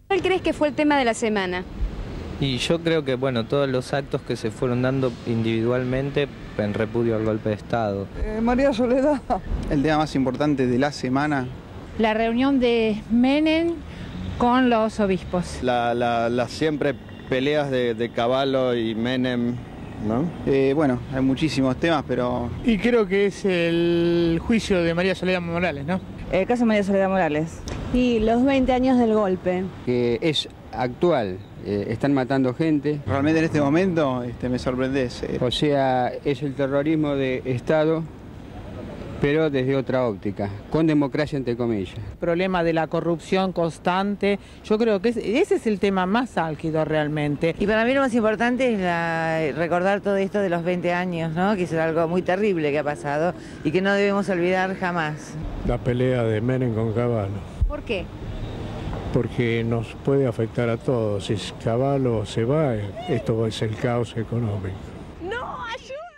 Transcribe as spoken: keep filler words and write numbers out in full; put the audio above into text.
¿Cuál crees que fue el tema de la semana? Y yo creo que, bueno, todos los actos que se fueron dando individualmente en repudio al golpe de Estado. Eh, María Soledad. El tema más importante de la semana. La reunión de Menem con los obispos. La, la, las siempre peleas de, de Cavallo y Menem, ¿no? Eh, bueno, hay muchísimos temas, pero... Y creo que es el juicio de María Soledad Morales, ¿no? El caso de María Soledad Morales. Y los veinte años del golpe. Que es actual, eh, están matando gente. Realmente en este momento este, me sorprendes. Eh. O sea, es el terrorismo de Estado, pero desde otra óptica, con democracia entre comillas. El problema de la corrupción constante, yo creo que ese es el tema más álgido realmente. Y para mí lo más importante es la, recordar todo esto de los veinte años, ¿no? Que es algo muy terrible que ha pasado y que no debemos olvidar jamás. La pelea de Menem con Cavallo. ¿Por qué? Porque nos puede afectar a todos. Si Cavallo se va, esto es el caos económico. ¡No, ayuda!